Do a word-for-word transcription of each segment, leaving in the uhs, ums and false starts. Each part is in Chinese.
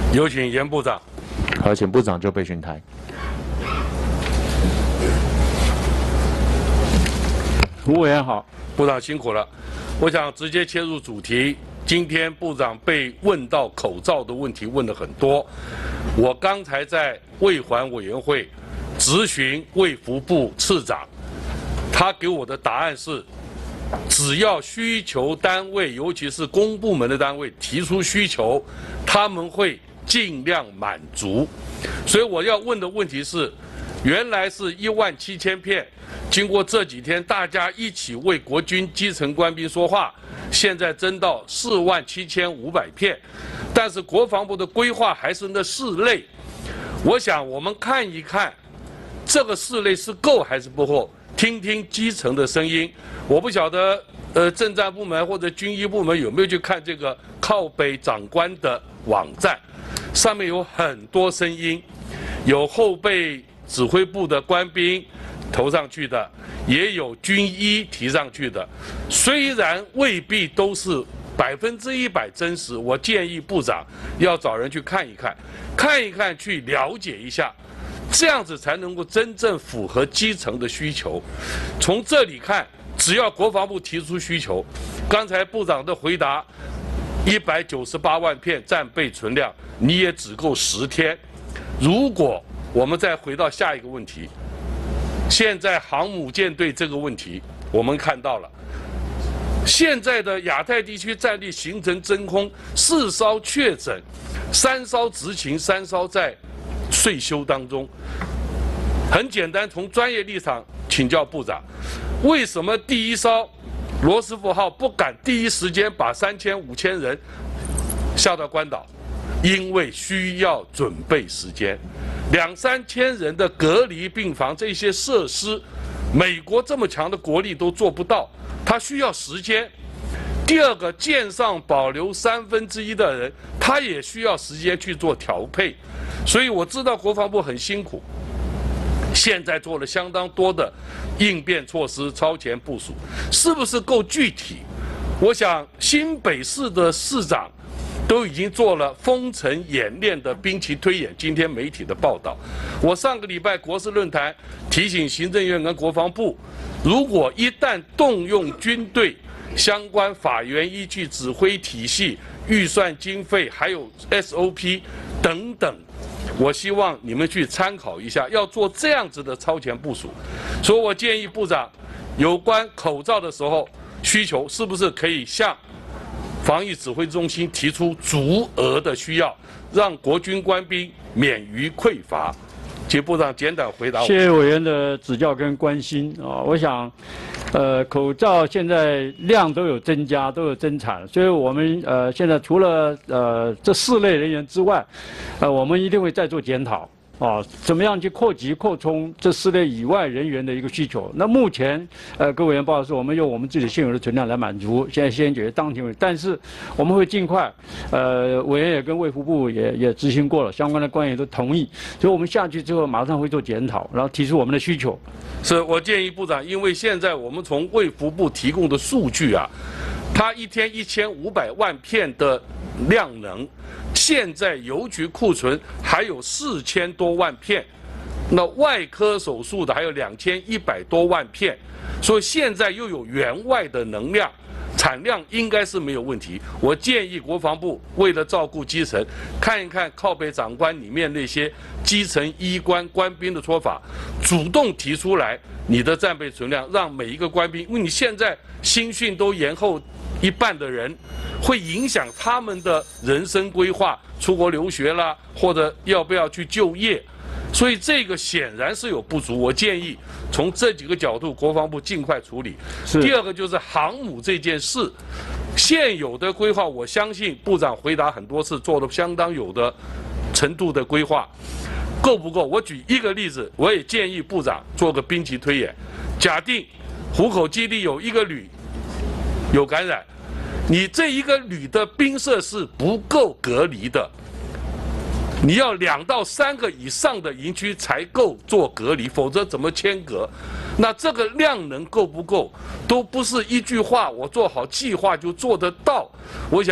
有请严部长。 好，请部长就备询台。 吴委员好， 部长辛苦了。我想直接切入主题。今天部长被问到口罩的问题问了很多，我刚才在卫环委员会质询卫福部次长，他给我的答案是，只要需求单位，尤其是公部门的单位提出需求，他们会尽量满足。所以我要问的问题是，原来是一万七千片，经过这几天大家一起为国军基层官兵说话，现在增到四万七千五百片，但是国防部的规划还是那四类。我想我们看一看，这个四类是够还是不够？听听基层的声音。我不晓得，呃，政战部门或者军医部门有没有去看这个靠北长官的网站，上面有很多声音，有后备指挥部的官兵投上去的，也有军医提上去的，虽然未必都是百分之一百真实，我建议部长要找人去看一看，看一看，去了解一下，这样子才能够真正符合基层的需求。从这里看，只要国防部提出需求，刚才部长的回答，一百九十八万片战备存量，你也只够十天。如果我们再回到下一个问题，现在航母舰队这个问题，我们看到了，现在的亚太地区战力形成真空，四艘确诊，三艘执勤，三艘在岁修当中。很简单，从专业立场请教部长，为什么第一艘罗斯福号不敢第一时间把三千五千人下到关岛？因为需要准备时间，两三千人的隔离病房这些设施，美国这么强的国力都做不到，它需要时间。第二个，舰上保留三分之一的人，他也需要时间去做调配。所以我知道国防部很辛苦，现在做了相当多的应变措施，超前部署，是不是够具体？我想新北市的市长都已经做了封城演练的兵棋推演，今天媒体的报道。我上个礼拜国事论坛提醒行政院跟国防部，如果一旦动用军队相关法源依据、指挥体系、预算经费，还有 S O P 等等，我希望你们去参考一下，要做这样子的超前部署。所以我建议部长，有关口罩的时候需求是不是可以向防疫指挥中心提出足额的需要，让国军官兵免于匮乏。请部长简短回答我。 谢谢委员的指教跟关心啊，我想，呃，口罩现在量都有增加，都有增产，所以我们呃现在除了呃这四类人员之外，呃，我们一定会再做检讨。啊，怎么样去扩及扩充这四类以外人员的一个需求？那目前，呃，各委员报告说，我们用我们自己现有的存量来满足，现在先解决当前问题。但是我们会尽快，呃，委员也跟卫福部也也执行过了，相关的官员都同意，所以我们下去之后马上会做检讨，然后提出我们的需求。 是我建议部长，因为现在我们从卫福部提供的数据啊，它一天一千五百万片的量能。现在邮局库存还有四千多万片，那外科手术的还有两千一百多万片，所以现在又有员外的能量，产量应该是没有问题。我建议国防部为了照顾基层，看一看靠北长官里面那些基层医官官兵的说法，主动提出来你的战备存量，让每一个官兵，因为你现在新训都延后一半的人，会影响他们的人生规划，出国留学啦，或者要不要去就业，所以这个显然是有不足。我建议从这几个角度，国防部尽快处理。第二个就是航母这件事，现有的规划，我相信部长回答很多次，做了相当有的程度的规划，够不够？我举一个例子，我也建议部长做个兵棋推演，假定虎口基地有一个旅有感染，你这一个旅的兵舍是不够隔离的，你要两到三个以上的营区才够做隔离，否则怎么签隔？那这个量能够不够，都不是一句话我做好计划就做得到。我想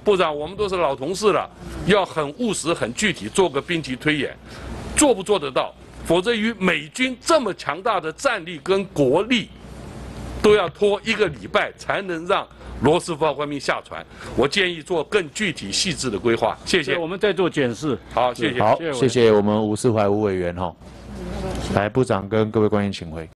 部长，我们都是老同事了，要很务实、很具体，做个兵棋推演，做不做得到？否则，与美军这么强大的战力跟国力，都要拖一个礼拜才能让罗斯福号官兵下船。我建议做更具体、细致的规划。谢谢。 我们在做检视。 好，谢谢。 好，谢谢我们吴世怀吴委员哈。来，部长跟各位官员请回。